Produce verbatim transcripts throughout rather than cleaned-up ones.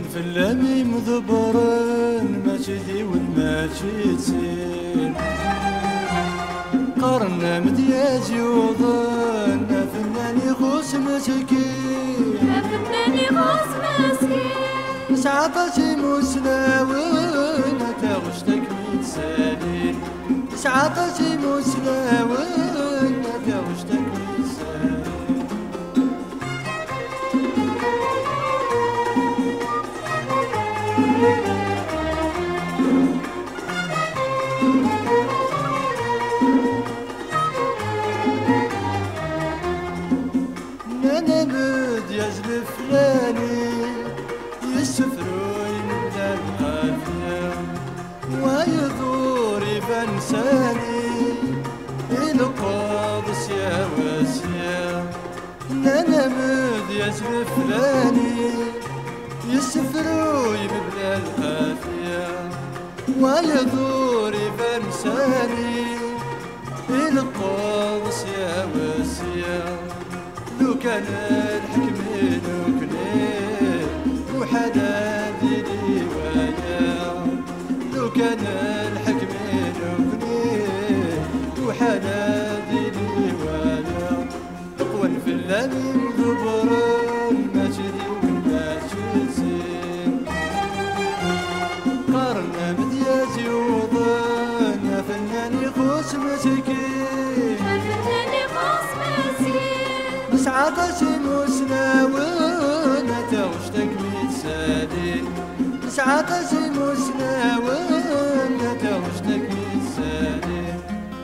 في اللامي مذبران ماشي ديون ماشي تسين قرنا مدياجي وظن فنان يخوص مسكين فنان يخوص مسكين سعطتي مسلاوين تغشتك متسالين سعطتي مسلاوين تغشتك متسالين انا مد يزل فلاني يسفروا يمدى القافية ويدور يبان ساني القادس يا واسيا انا مد يزل فلاني يسفروا يمدى القافية ويدور يبان ساني القادس يا واسيا لو كان الحكم نكني وحدا ديني ويا لو كان الحكم نكني وحدا ديني ويا قوى في اللامي مذبران ماشي ديون ماشي تسين قارنا مديازي وظن فنان يخوص مسكين فنان يخوص مسكين سعطتي مسلاوين تغشتك متسالين سعطتي مسلاوين تغشتك متسالين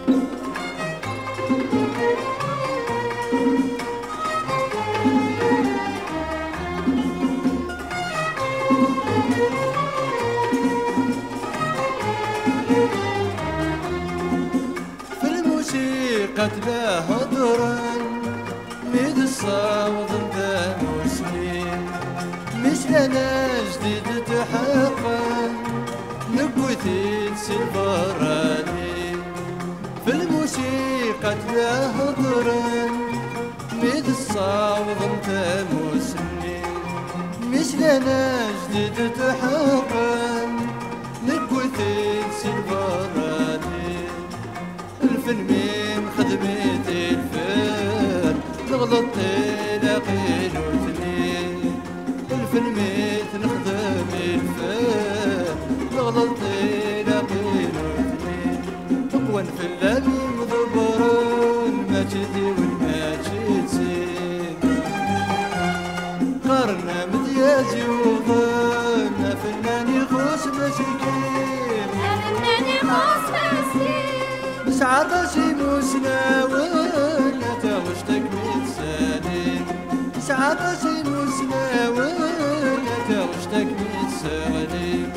في الموسيقى تلا هضران ميد الصوت ذا مسلم مش انا جديد تحقق نبوتي سيفراني في الموسيقى تلا هضران ميد الصوت ذا مسلم مش انا جديد تحقق نبوتي سيفراني الفيلمين خدمتي الفن غلطتي لاقين وثنين الفيلميت نخدم الفن غلطتي لاقين وثنين تقوى في اللامي مذبران ماشي ديون ماشي تسين قارنا مديازي وظن فنان يخوص مسكين فنان يخوص مسكين سعطتي مسلاوين تغشتك متسالين سعطتي مسلاوين تغشتك متسالين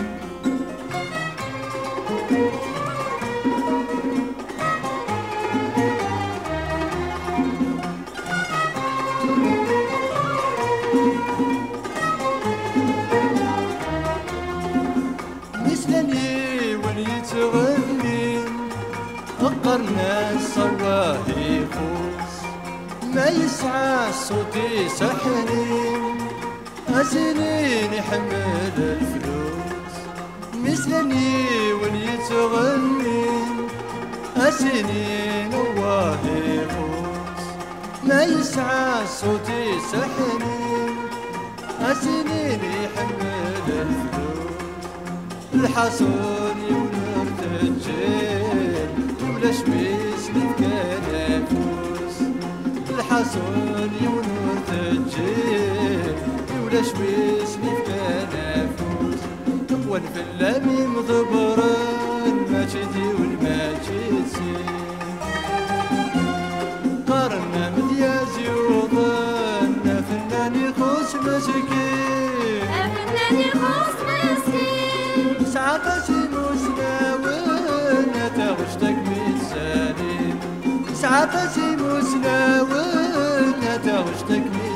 مثلني وين يتغني فقرنا الصواهي خوص ما يسعى صوتي سحنين أسنين يحمل الفلوس مثلني وين يتغني أسنين واهي خوص ما يسعى صوتي سحنين أسنين يحمل الفلوس الحصون يونر تجيل ولا شميس كان فوس الحصون يونر تجيل ولا شميس كان فوس تقوى في اللامي مذبران ماشي ديون ماشي تسين قارنا مديازي وظن فنان يخوص مسكين فنان يخوص مسكين سعطتي مسلاوين تغشتك متسالين سعطتي مسلاوين تغشتك متسالين